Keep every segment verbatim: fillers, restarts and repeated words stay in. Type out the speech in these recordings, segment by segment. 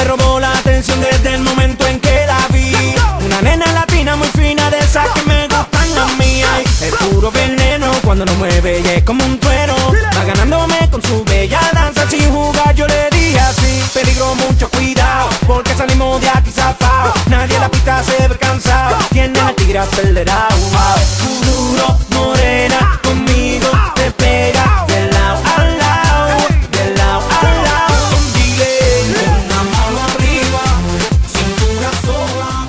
me robó la atención desde el momento en que la vi. Una nena latina muy fina, de esas que me gustan a mí. Ay, es puro veneno cuando nos mueve y es como un trueno. Va ganándome con su bella danza, sin jugar yo le dije así. Peligro, mucho cuidado, porque salimos de aquí zafao. Nadie en la pista se ve cansado, tiene el tigre acelerado. Wow. Duro, morena, conmigo te pega de lado a lado, de lado a lado. Dile, con la mano arriba, cintura sola.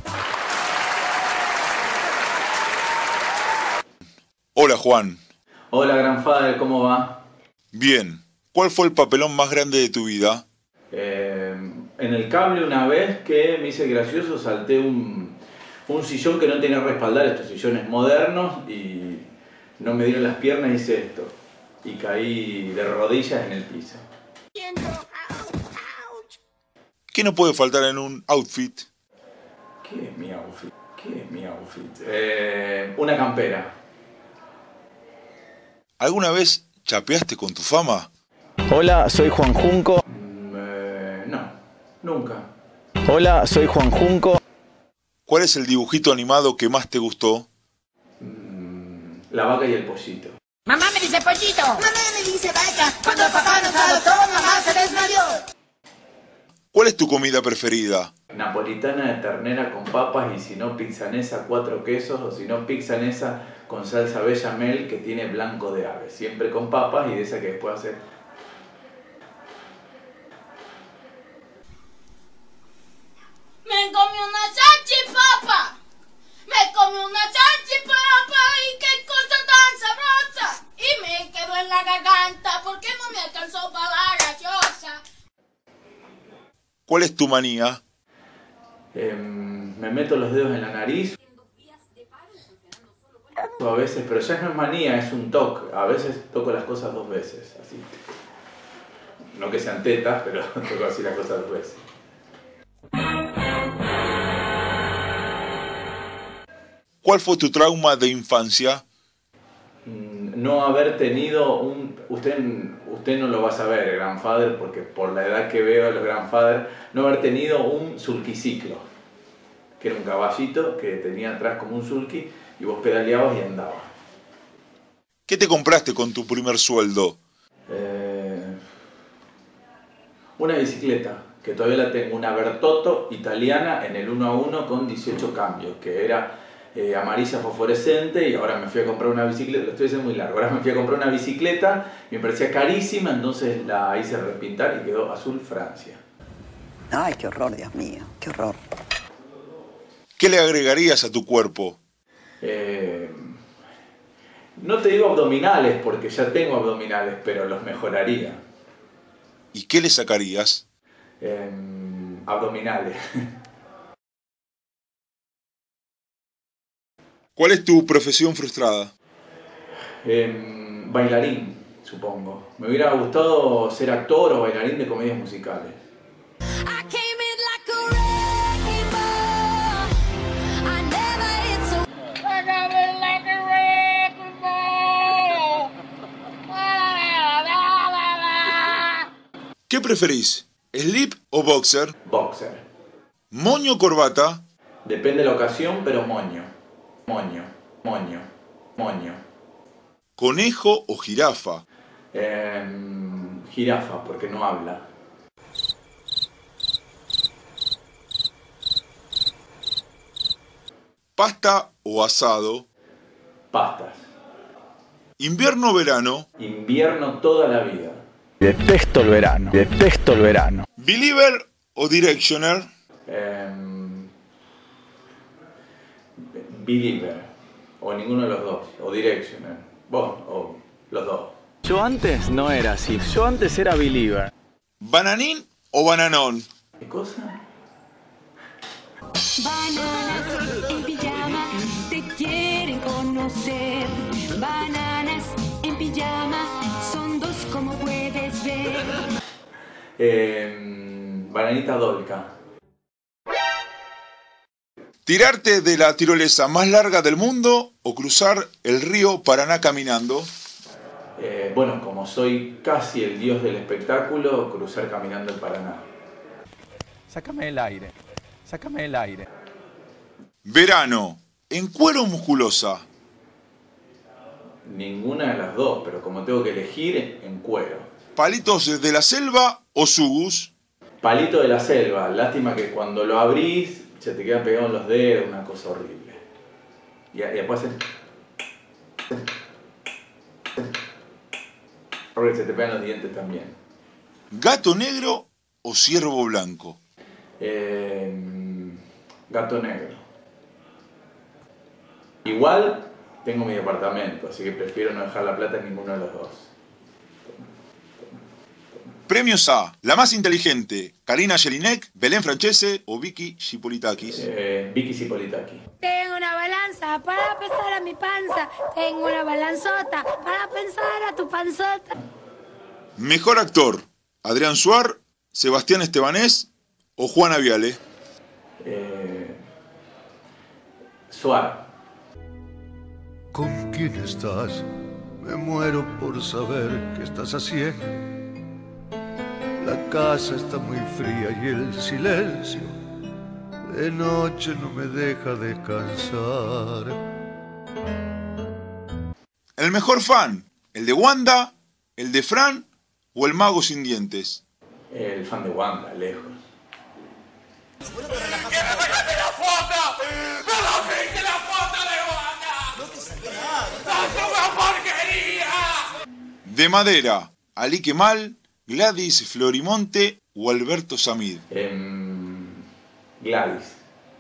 Hola Juan. Hola Grandfather, ¿cómo va? Bien. ¿Cuál fue el papelón más grande de tu vida? Eh, en el cable una vez que me hice gracioso, salté un, un sillón que no tenía respaldar, estos sillones modernos, y no me dieron las piernas y hice esto. Y caí de rodillas en el piso. ¿Qué no puede faltar en un outfit? ¿Qué es mi outfit? ¿Qué es mi outfit? Eh, una campera. ¿Alguna vez chapeaste con tu fama? Hola, soy Juan Junco. Mm, eh, no, nunca. Hola, soy Juan Junco. ¿Cuál es el dibujito animado que más te gustó? Mm, la vaca y el pollito. Mamá me dice pollito. Mamá me dice vaca. Cuando el papá nos adoptó, mamá se desmayó. ¿Cuál es tu comida preferida? Napolitana de ternera con papas, y si no pizzanesa cuatro quesos, o si no pizzanesa con salsa bechamel que tiene blanco de ave. Siempre con papas y de esa que después hace... Me comí una salchipapa. Me comí una salchipapa y qué cosa tan sabrosa. Y me quedó en la garganta porque no me alcanzó para la graciosa. ¿Cuál es tu manía? Eh, me meto los dedos en la nariz. A veces, pero ya no es manía, es un toque. A veces toco las cosas dos veces, así. No que sean tetas, pero toco así las cosas dos veces. ¿Cuál fue tu trauma de infancia? No haber tenido un... Usted, usted no lo va a saber, Grandfather, porque por la edad que veo a los Grandfather, no haber tenido un sulquiciclo, que era un caballito que tenía atrás como un sulky y vos pedaleabas y andabas. ¿Qué te compraste con tu primer sueldo? Eh, una bicicleta, que todavía la tengo, una Bertotto italiana en el uno a uno con dieciocho cambios, que era... Eh, amarilla fosforescente, y ahora me fui a comprar una bicicleta, lo estoy diciendo muy largo, ahora me fui a comprar una bicicleta, me parecía carísima, entonces la hice repintar y quedó azul Francia. Ay, qué horror, Dios mío, qué horror. ¿Qué le agregarías a tu cuerpo? Eh, no te digo abdominales porque ya tengo abdominales, pero los mejoraría. ¿Y qué le sacarías? Eh, abdominales. ¿Cuál es tu profesión frustrada? Eh, bailarín, supongo. Me hubiera gustado ser actor o bailarín de comedias musicales. ¿Qué preferís? ¿Slip o boxer? Boxer. ¿Moño o corbata? Depende de la ocasión, pero moño. Moño, moño, moño. ¿Conejo o jirafa? Eh, jirafa, porque no habla. ¿Pasta o asado? Pastas. ¿Invierno o verano? Invierno toda la vida. Detesto el verano, detesto el verano. ¿Believer o Directioner? Eh, Believer, o ninguno de los dos, o Directioner, vos, o los dos. Yo antes no era así, yo antes era believer. ¿Bananín o bananón? ¿Qué cosa? Bananas en pijama te quieren conocer. Bananas en pijama son dos como puedes ver. Eh, bananita Dolca. ¿Tirarte de la tirolesa más larga del mundo o cruzar el río Paraná caminando? Eh, bueno, como soy casi el dios del espectáculo, cruzar caminando el Paraná. Sácame el aire. Sácame el aire. Verano, ¿en cuero o musculosa? Ninguna de las dos, pero como tengo que elegir, en cuero. ¿Palitos de la selva o sugus? Palito de la selva. Lástima que cuando lo abrís se te quedan pegados los dedos, una cosa horrible. Y, y después hacen... Porque se te pegan los dientes también. ¿Gato negro o ciervo blanco? Eh, gato negro. Igual tengo mi departamento, así que prefiero no dejar la plata en ninguno de los dos. Premios a La Más Inteligente, Karina Jelinek, Belén Francese o Vicky Chipolitakis. Eh, Vicky Chipolitakis. Tengo una balanza para pesar a mi panza. Tengo una balanzota para pensar a tu panzota. Mejor actor, Adrián Suar, Sebastián Estebanés o Juana Viale. Eh, Suar. ¿Con quién estás? Me muero por saber qué estás haciendo. La casa está muy fría y el silencio de noche no me deja descansar. El mejor fan, el de Wanda, el de Fran o el mago sin dientes. El fan de Wanda, lejos. De madera, Ali Kemal, Gladys Florimonte o Alberto Samid. Eh, Gladys.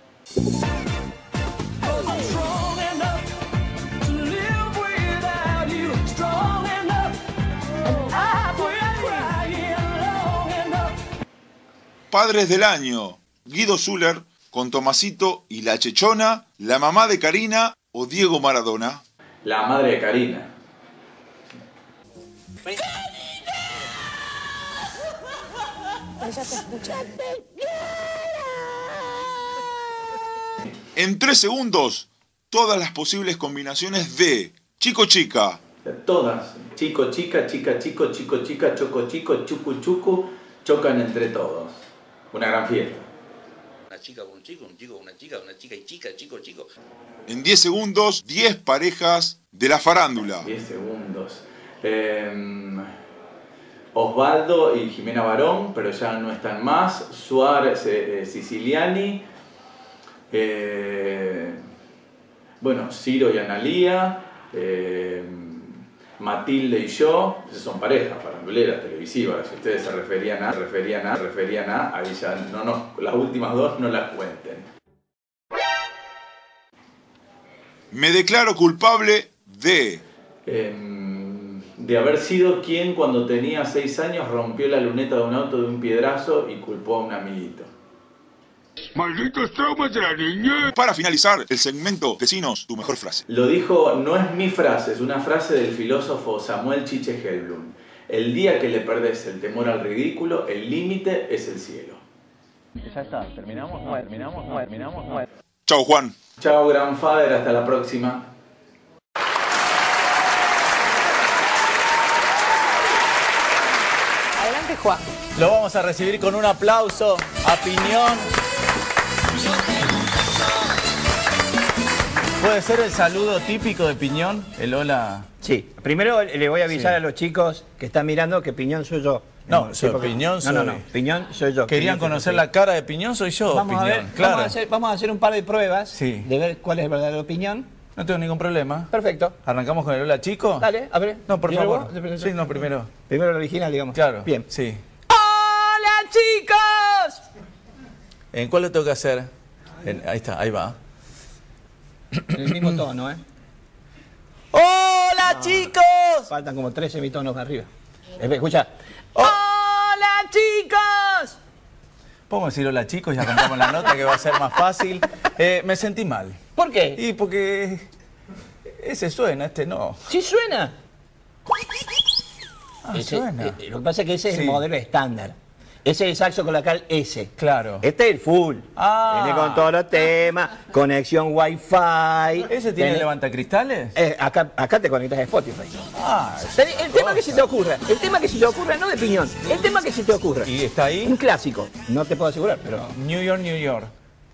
Padres del año, Guido Zuller con Tomasito y La Chechona, la mamá de Karina o Diego Maradona. La madre de Karina. Ella te escucha. En tres segundos, todas las posibles combinaciones de chico-chica. Todas. Chico, chica, chica, chico, chico, chica, choco, chico, chucu, chucu, chocan entre todos. Una gran fiesta. Una chica con un chico, un chico con una chica, una chica y chica, chico, chico. En diez segundos, diez parejas de la farándula. diez segundos. Eh, Osvaldo y Jimena Barón, pero ya no están más. Suárez, eh, Siciliani. Eh, bueno, Ciro y Analía. Eh, Matilde y yo. Esas son parejas faranduleras televisivas. Si ustedes se referían a, referían a, referían a, ahí ya no nos, las últimas dos no las cuenten. Me declaro culpable de... Eh, de haber sido quien cuando tenía seis años rompió la luneta de un auto de un piedrazo y culpó a un amiguito. ¡Malditos traumas de la niñez! Para finalizar el segmento, decinos tu mejor frase. Lo dijo, no es mi frase, es una frase del filósofo Samuel Chiche Hellblum. El día que le perdés el temor al ridículo, el límite es el cielo. Ya está, terminamos, no, terminamos, no, terminamos, no. Chao, Juan. Chao, Grandfather, hasta la próxima. Adelante, Juan. Lo vamos a recibir con un aplauso a Piñón. ¿Puede ser el saludo típico de Piñón? El hola. Sí, primero le voy a avisar Sí. a los chicos que están mirando que Piñón soy yo. No, Sí, soy porque- Piñón, soy... No, no, no, Piñón soy yo. ¿Querían Piñón, conocer sí. la cara de Piñón? Soy yo, Vamos Piñón. a ver, claro. vamos, a hacer, vamos a hacer un par de pruebas Sí. de ver cuál es el verdadero Piñón. No tengo ningún problema. Perfecto. ¿Arrancamos con el hola, chico? Dale, a ver. No, por ¿Primero favor. vos? Sí, no, primero. Primero el original, digamos. Claro. Bien. Sí. ¡Hola, chicos! ¿En cuál lo tengo que hacer? En- ahí está, ahí va. En el mismo tono, ¿eh? ¡Hola, chicos! Faltan como tres semitonos arriba. Eh, Escucha. ¡Hola, chicos! Podemos decir hola, chicos, ya contamos la nota que va a ser más fácil. Eh, me sentí mal. ¿Por qué? Y porque ese suena, este no. ¿Sí suena? Ah, Ese- suena. eh, lo que pasa es que ese es Sí. el modelo estándar. Ese es el saxo colocal S. Claro. Este es el full. Ah. Viene con todos los temas, conexión Wi-Fi. ¿Ese tiene Tenés- levantacristales? Eh, acá, acá te conectas a Spotify. Ah, Tenés el tema que se te ocurra, el tema que se te ocurra, no de piñón, el tema que se te ocurra. ¿y está ahí? Un clásico, no te puedo asegurar, pero... New York, New York.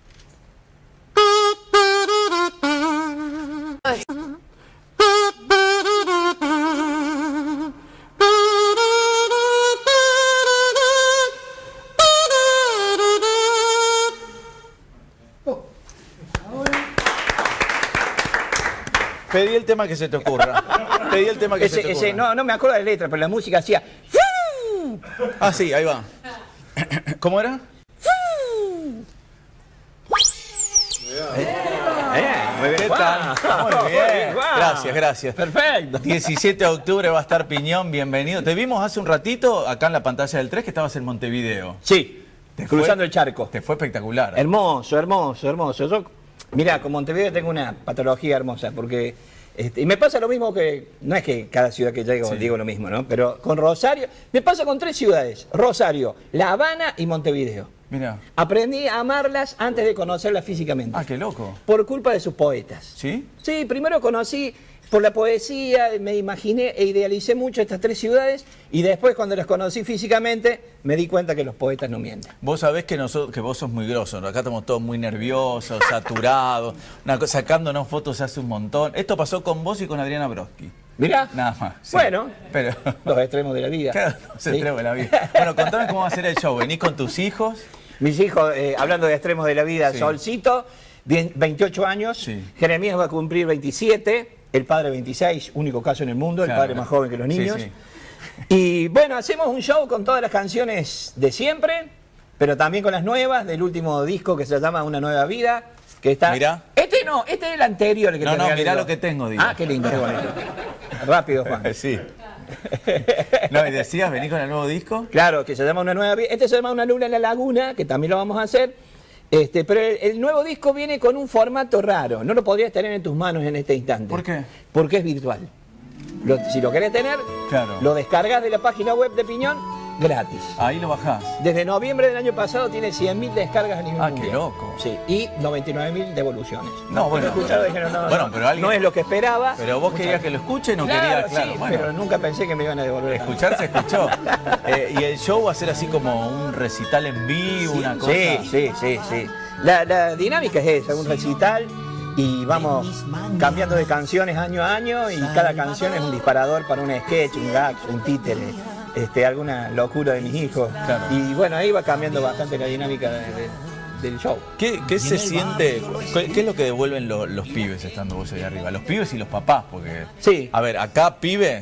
Pedí el tema que se te ocurra. Pedí el tema que Ese, se te ocurra. ese, no, no me acuerdo de la letra, pero la música hacía... Ah, sí, ahí va. ¿Cómo era? Eh, muy bien. ¿Qué tal? Guau. Muy bien. Guau. Gracias, gracias. Perfecto. diecisiete de octubre va a estar Piñón, bienvenido. Te vimos hace un ratito acá en la pantalla del tres que estabas en Montevideo. Sí, Te cruzando fue- el charco. Te fue espectacular. Hermoso, hermoso, hermoso. Yo, mira, con Montevideo tengo una patología hermosa, porque... Este, y me pasa lo mismo que... No es que cada ciudad que llego Sí. digo lo mismo, ¿no? Pero con Rosario... Me pasa con tres ciudades. Rosario, La Habana y Montevideo. Mira. Aprendí a amarlas antes de conocerlas físicamente. Ah, qué loco. Por culpa de sus poetas. ¿Sí? Sí, primero conocí por la poesía, me imaginé e idealicé mucho estas tres ciudades y después cuando las conocí físicamente me di cuenta que los poetas no mienten. Vos sabés que, nosotros, que vos sos muy grosso, ¿no? Acá estamos todos muy nerviosos, saturados, una cosa, sacándonos fotos hace un montón. Esto pasó con vos y con Adriana Brodsky. Mirá. Nada más. sí. Bueno, Pero... los extremos de la vida. Claro, no se Sí. atreve la vida. Bueno, contame cómo va a ser el show. ¿Venís con tus hijos? Mis hijos, eh, hablando de extremos de la vida, Sí. Solcito, bien- veintiocho años, Sí. Jeremías va a cumplir veintisiete, el padre veintiséis, único caso en el mundo, Claro. el padre más joven que los Sí, niños. sí. Y bueno, hacemos un show con todas las canciones de siempre, pero también con las nuevas, del último disco que se llama Una Nueva Vida, que está... Mirá. Este no, este es el anterior que No, te no, regalé mirá yo. lo que tengo, digo. Ah, qué lindo, qué bonito. Rápido, Juan. Sí. No, y decías, venís con el nuevo disco. Claro, que se llama Una Nueva Vida. Este se llama Una Luna en la Laguna, que también lo vamos a hacer. Este, pero el, el nuevo disco viene con un formato raro. No lo podrías tener en tus manos en este instante. ¿Por qué? Porque es virtual. Lo- si lo querés tener, Claro. lo descargas de la página web de Piñón gratis. Ahí lo bajás. Desde noviembre del año pasado tiene cien mil descargas a nivel Ah, mundial. qué loco. Sí, y noventa y nueve mil devoluciones. No, bueno. Lo escucharon y dijeron, no, Bueno, no, pero alguien- no es lo que esperaba. Pero vos querías que lo escuche, no Claro, querías, claro. sí, bueno. pero nunca pensé que me iban a devolver. Escuchar se escuchó. Eh, y el show va a ser así como un recital en vivo, una cosa. Sí, sí, sí, sí. La, la dinámica es esa, un recital y vamos cambiando de canciones año a año y cada canción es un disparador para un sketch, un gag, un títere, este, alguna locura de mis hijos. Claro. Y bueno, ahí va cambiando bastante la dinámica de- de- del show. ¿Qué, qué se siente? ¿Qué, qué es lo que devuelven lo- los pibes estando vos ahí arriba? Los pibes y los papás, porque. Sí. A ver, acá pibes.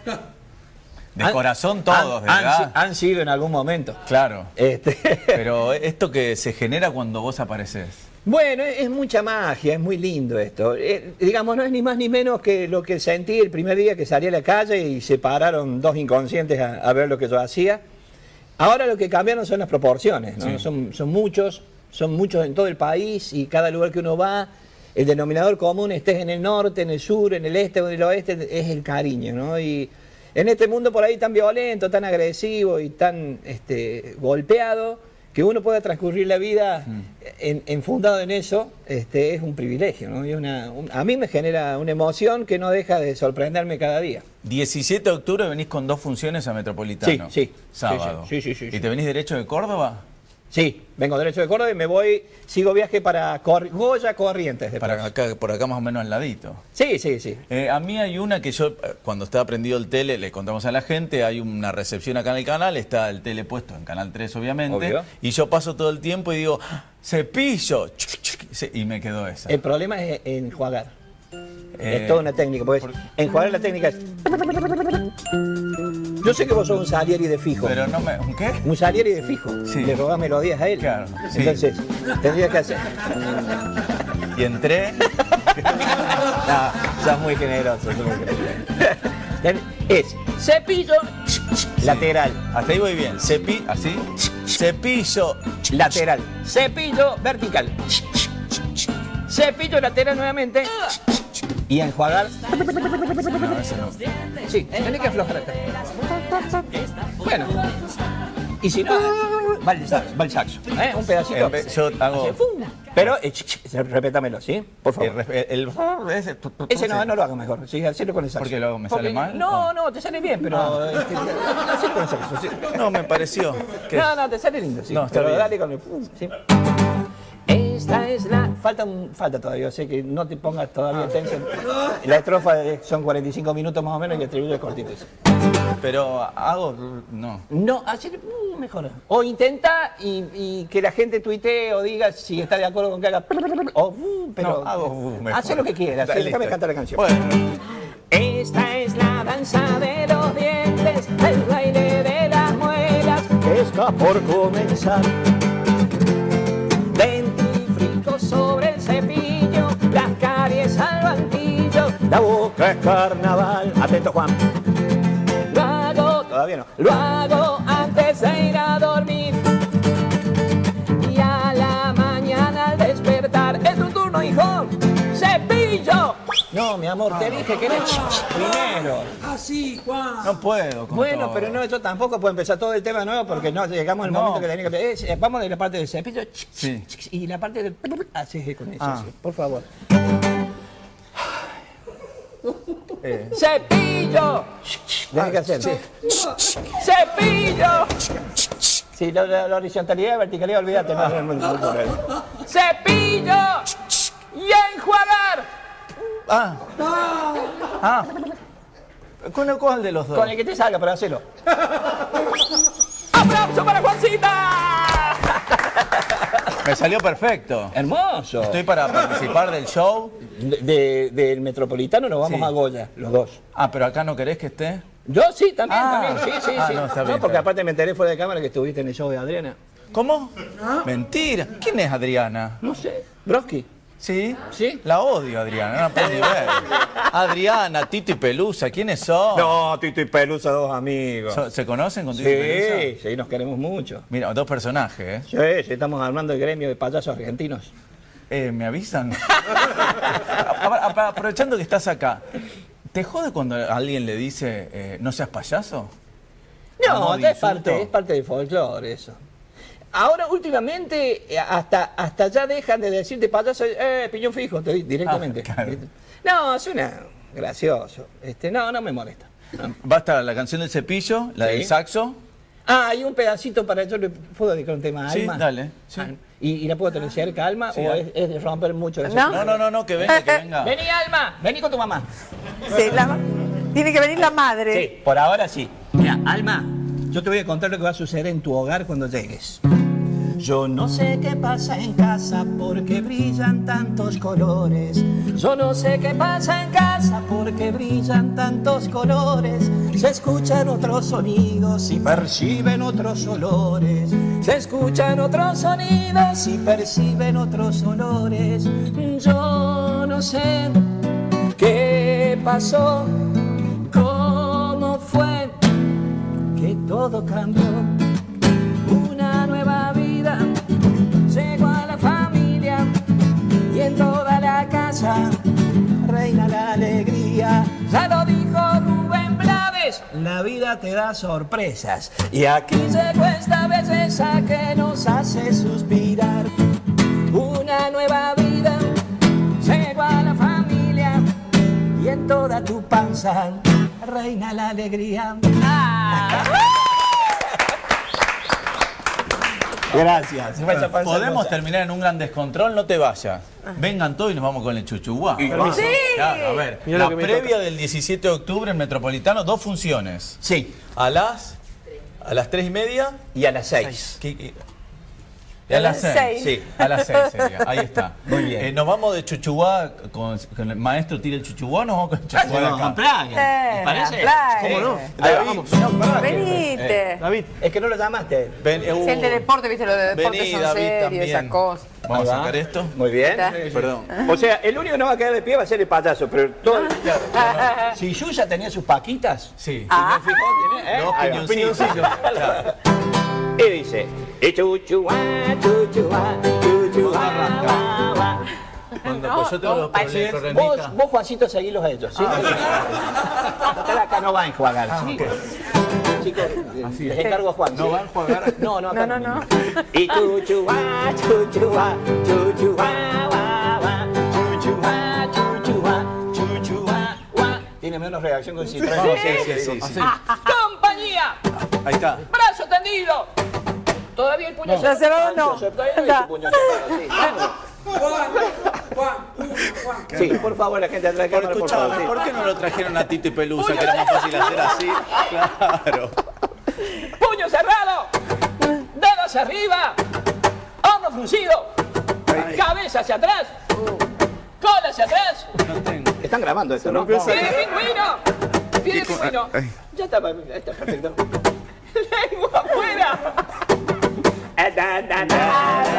De Han- corazón todos, de han, verdad. han, han sido en algún momento. Claro. Este, Pero esto que se genera cuando vos apareces. Bueno, es, es mucha magia, es muy lindo esto. Eh, digamos, no es ni más ni menos que lo que sentí el primer día que salí a la calle y se pararon dos inconscientes a, a ver lo que yo hacía. Ahora lo que cambiaron son las proporciones, ¿no? Sí. Son, son muchos, son muchos en todo el país y cada lugar que uno va, el denominador común, estés en el norte, en el sur, en el este o en el oeste, es el cariño, ¿no? Y en este mundo por ahí tan violento, tan agresivo y tan este, golpeado, que uno pueda transcurrir la vida en, enfundado en eso, este, es un privilegio, ¿no? Y una, un- a mí me genera una emoción que no deja de sorprenderme cada día. diecisiete de octubre venís con dos funciones a Metropolitano. Sí, sí. Sábado. Sí, sí, sí, sí, sí. ¿Y te venís derecho de Córdoba? Sí, vengo derecho de Córdoba y me voy, sigo viaje para Cor- Goya Corrientes. después. Para acá, por acá más o menos al ladito. Sí, sí, sí. Eh, a mí hay una que yo, eh, cuando estaba prendido el tele, le contamos a la gente, hay una recepción acá en el canal, está el tele puesto en Canal tres obviamente, Obvio. y yo paso todo el tiempo y digo, ¡Ah! cepillo, chuc, chuc, sí, y me quedó esa. El problema es enjuagar. Eh, es toda una técnica, porque enjuagar la técnica es... Yo sé que vos sos un Salieri de fijo. Pero no me... ¿Un qué? Un Salieri de fijo. Sí. Le robás melodías a él. Claro, sí. Entonces, tendrías que hacer... Y entré, No, sos muy generoso. sos muy generoso. Es cepillo lateral. hasta ahí voy bien, Cepi, así, cepillo, Lateral. Cepillo vertical. Cepillo lateral nuevamente. Y a enjuagar. no, ese no. Sí, tenés que aflojar acá. Bueno. Y si no, va el saxo, va el saxo, ¿eh? Un pedacito. Eh, yo hago... Así, ¡pum! Pero, eh, ch, ch, repétamelo, ¿sí? Por favor. El, el, el- ese, Ese no, no lo hago mejor, sí, hacelo con el saxo. ¿Por qué lo hago? ¿Me Porque- sale mal? No, no, te sale bien, pero... Este, hacelo con el saxo, sí. No, me pareció. que- No, no, te sale lindo, sí. No, está pero bien. dale con el... pum, sí. Esta es la... Falta, un, falta todavía, sé que no te pongas todavía tenso. La estrofa de- son cuarenta y cinco minutos más o menos y el estribillo es cortito. Pero hago... No. No, hacer uh, mejor. O intenta y, y que la gente tuitee o diga si está de acuerdo con que haga... O, uh, pero No, hago, uh, mejor. hace lo que quieras, Dale, déjame listo. cantar la canción. Bueno. Esta es la danza de los dientes, el baile de las muelas que está por comenzar. Dentifricio sobre el cepillo, las caries al banquillo, la boca es carnaval. Atento, Juan. Lo hago, todavía no. Lo hago antes de ir a dormir. Y a la mañana al despertar, es tu turno, hijo. ¡Cepillo! No, mi amor, te dije que eres primero. Ah, sí, Juan. No puedo con Bueno, todo. pero no, yo tampoco puedo empezar todo el tema nuevo porque no llegamos al No. momento que tenía que... eh, eh, vamos de la parte del cepillo Sí. y la parte del... Así con eso, Ah. sí, por favor. Eh. ¡Cepillo! Tienes que hacer. ¡Cepillo! Sí, la, la, la horizontalidad y verticalidad, olvídate. No, no, no, no, no, no. ¡Cepillo! ¡Y enjuagar! Ah. Ah. ¿Con el cuál de los dos? Con el que te salga, pero hacelo. ¡Aplauso para Juancita! Me salió perfecto. Hermoso. Estoy para participar del show. De, de- del Metropolitano nos vamos Sí. a Goya, los dos. Ah, pero acá no querés que esté. Yo sí, también, Ah. también, sí, sí, Ah, sí. no, está bien, porque está aparte me enteré fuera de cámara que estuviste en el show de Adriana. ¿Cómo? Mentira. ¿Quién es Adriana? No sé. Broski. ¿Sí? ¿Sí? La odio, Adriana. No la puedo ni ver. Adriana, Tito y Pelusa, ¿quiénes son? No, Tito y Pelusa, dos amigos. So- ¿Se conocen con Tito y Sí, Pelusa? sí, nos queremos mucho. Mira, dos personajes, ¿eh? Sí, sí, estamos armando el gremio de payasos argentinos. Eh, ¿Me avisan? A- a- a- Aprovechando que estás acá, ¿te jode cuando alguien le dice eh, no seas payaso? ¿A No, modo de es parte, insulto? es parte del folclore eso. Ahora, últimamente, eh, hasta, hasta ya dejan de decirte payaso, eh, piñón fijo, te- directamente. Ah, claro. No, suena gracioso. Este, no, no me molesta. Va a estar la canción del cepillo, la Sí. del saxo. Ah, hay un pedacito para yo le puedo dedicar un tema a Sí, Alma. dale. Sí. Alma. ¿Y, y la puedo tener cerca, Alma? Sí, ¿O dale. es, es de romper mucho ese- No. No, no, no, no, que venga, que venga. Vení, Alma, vení con tu mamá. Sí, la- tiene que venir la madre. Sí, por ahora sí. Mira, Alma, yo te voy a contar lo que va a suceder en tu hogar cuando llegues. Yo no sé qué pasa en casa porque brillan tantos colores. Yo no sé qué pasa en casa porque brillan tantos colores. Se escuchan otros sonidos y perciben otros olores. Se escuchan otros sonidos y perciben otros olores. Yo no sé qué pasó, cómo fue que todo cambió. Una nueva vida llegó a la familia y en toda la casa reina la alegría. Ya lo dijo Rubén Blades, la vida te da sorpresas y aquí llegó esta belleza que nos hace suspirar. Una nueva vida llegó a la familia y en toda tu panza reina la alegría. Gracias. Podemos terminar en un gran descontrol, no te vayas. Vengan todos y nos vamos con el chuchuguá. Sí. Claro, a ver, Mira la lo que me previa del diecisiete de octubre en Metropolitano, dos funciones. Sí. A las, a las tres y media. Y a las seis. ¿Qué- qué? Y a las seis. Sí, a las seis sería. Ahí está. Muy bien. Eh, nos vamos de chuchuguá con, con el maestro tira el chuchuguá, o nos vamos con el chuchuguá de Vamos acá. con playa. Eh, ¿Te parece? playa. ¿Cómo no? David, Vamos. No, pará, que- Venite. Eh, David, es que no lo llamaste. Ven, eh, Si el de deporte, viste, lo de deporte Vení, son David, serios, también. esas cosas. Vamos Ahí a va. sacar esto. Muy bien. Está. Perdón. O sea, el único que no va a quedar de pie va a ser el payaso, pero todo... Claro, si Yuya tenía sus paquitas, Sí. Ah. fijó, tiene, ¿eh? Dos Ahí va. piñoncitos. Claro. Y dice, y chuchuá, chuchuá, chuchuá, Cuando arranca. guá, guá. Cuando Juancito, No, pues yo tengo no, los vos, problemas. vos, Juancito, seguilos a ellos. ¿sí? Ah, Total, acá no va a enjuagar. Ah, ¿sí? okay. Chicos, les encargo a Juan. ¿No va a enjuagar? No, no, acá No, no, no. Y chuchu va, chuchu va, chuchu va, va, va, chuchu va, chuchu va, chuchu va, va. Tiene menos reacción con Citroën. Sí, sí, sí, sí, sí. ¡Compañía! Ahí está. ¡Brazo tendido! Todavía el puño No. Ya cerrado, no. Todavía no hay su puño cerrado, sí. Sí, por favor, la gente atrás de la cámara, por favor. Escuchame, ¿por qué no lo trajeron a Tito y Pelusa, que era más fácil hacer así? Claro. ¡Puño cerrado! ¡Dedos arriba! ¡Hombro fruncido! ¡Cabeza hacia atrás! ¡Cola hacia atrás! Están grabando esto, ¿no? ¡Pie de pingüino! ¡Pie de pingüino! Ya está, está perfecto. ¡Lengua afuera! Da, da, da, da.